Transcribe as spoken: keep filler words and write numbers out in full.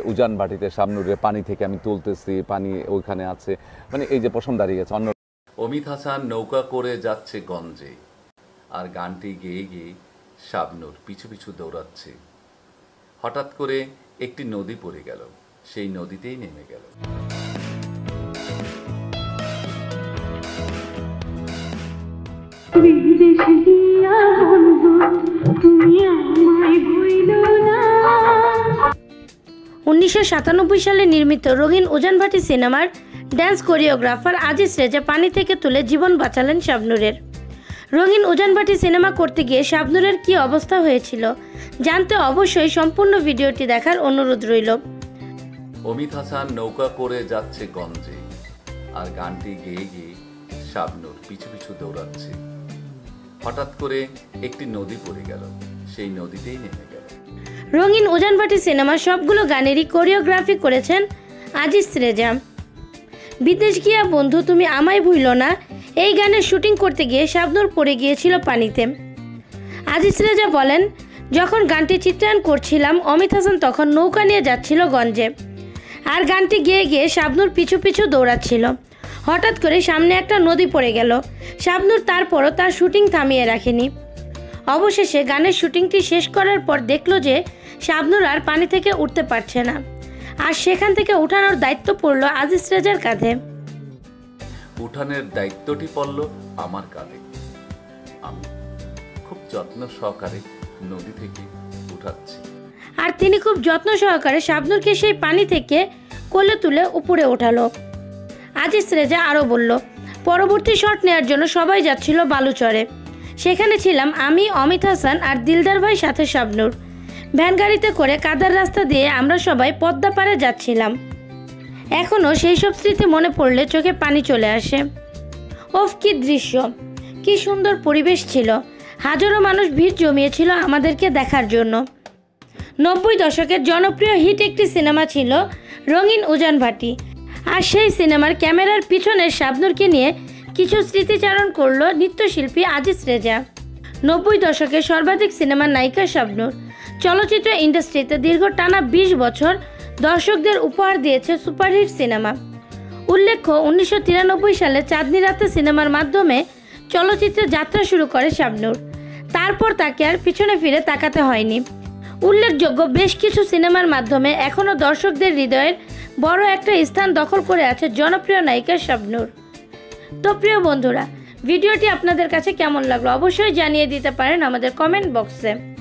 উজান ভাটিতে শাবনূরের পানি থেকে আমি তুলতেছি, পানি ওইখানে আছে, মানে এই যে পশম দাঁড়িয়ে গেছে। অন্য অমিত হাসান নৌকা করে যাচ্ছে গঞ্জে, আর গানটি গেয়ে গেয়ে শাবনূর পিছু পিছু দৌড়াচ্ছে। হঠাৎ করে একটি নদী পড়ে গেল, সেই নদীতেই নেমে গেল। উনিশশো সাতানব্বই সালে নির্মিত রঙিন উজান ভাটি সিনেমার ড্যান্স কোরিওগ্রাফার আজিজ রেজা পানি থেকে তুলে জীবন বাঁচালেন শাবনূরের। রঙিন উজান ভাটি সিনেমা করতে গিয়ে শাবনূরের কি অবস্থা হয়েছিল জানতে অবশ্যই সম্পূর্ণ ভিডিওটি দেখার অনুরোধ রইল। অমিত হাসান নৌকা করে যাচ্ছে গঞ্জে, আর গানটি গেয়ে গেয়ে শাবনূর পিছু পিছু দৌড়াচ্ছে। হঠাৎ করে একটি নদী পড়ে গেল, সেই নদীতেই নেমে গেল। রঙিন উজান ভাটি সিনেমার সবগুলো গানেরই কোরিওগ্রাফি করেছেন আজিজ রেজা। বিদেশ গিয়া বন্ধু তুমি আমায় ভুইল না, এই গানের শুটিং করতে গিয়ে শাবনূর পড়ে গিয়েছিল পানিতে। আজিজ রেজা বলেন, যখন গানটি চিত্রায়ন করছিলাম অমিত হাসান তখন নৌকা নিয়ে যাচ্ছিল গঞ্জে, আর গানটি গেয়ে গিয়ে শাবনূর পিছু পিছু দৌড়াচ্ছিল। হঠাৎ করে সামনে একটা নদী পড়ে গেল। শাবনূর তারপরও তার শুটিং থামিয়ে রাখেনি। অবশেষে গানের শুটিংটি শেষ করার পর দেখলো যে শাবনূর আর পানি থেকে উঠতে পারছে না, আর সেখান থেকে উঠানোর দায়িত্ব পড়ল আজিজ রেজার কাঁধে। উঠানের দায়িত্বটি পড়ল আমার কাঁধে। আমি খুব যত্ন সহকারে নদী থেকে উঠাচ্ছি, আর তিনি খুব যত্ন সহকারে শাবনূরকে সেই পানি থেকে কোলে তুলে উপরে ওঠালো। আজিজ রেজা আরও বলল, পরবর্তী শট নেওয়ার জন্য সবাই যাচ্ছিল বালুচরে। সেখানে ছিলাম আমি, অমিত হাসান আর দিলদার ভাই, সাথে শাবনূর। ভ্যান গাড়িতে করে কাদার রাস্তা দিয়ে আমরা সবাই পদ্মা পাড়ে যাচ্ছিলাম। এখনও সেই সব স্মৃতি মনে পড়লে চোখে পানি চলে আসে। ওফ, কি দৃশ্য, কি সুন্দর পরিবেশ ছিল। হাজারো মানুষ ভিড় জমিয়েছিল আমাদেরকে দেখার জন্য। নব্বই দশকের জনপ্রিয় হিট একটি সিনেমা ছিল রঙিন উজান ভাটি, আর সেই সিনেমার ক্যামেরার পিছনে শাবনূরকে নিয়ে কিছু স্মৃতিচারণ করল নৃত্যশিল্পী আজিজ রেজা। নব্বই দশকের সর্বাধিক সিনেমার নায়িকা শাবনূর চলচ্চিত্র ইন্ডাস্ট্রিতে দীর্ঘ টানা বিশ বছর দর্শকদের উপহার দিয়েছে সুপারহিট সিনেমা। উল্লেখ্য, উনিশশো তিরানব্বই সালে চাঁদনি রাতে সিনেমার মাধ্যমে চলচ্চিত্রে যাত্রা শুরু করে শাবনূর। তারপর তাকে আর পিছনে ফিরে তাকাতে হয়নি। উল্লেখযোগ্য বেশ কিছু সিনেমার মাধ্যমে এখনও দর্শকদের হৃদয়ের বড় একটা স্থান দখল করে আছে জনপ্রিয় নায়িকা শাবনূর। তো প্রিয় বন্ধুরা, ভিডিওটি আপনাদের কাছে কেমন লাগলো অবশ্যই জানিয়ে দিতে পারেন আমাদের কমেন্ট বক্সে।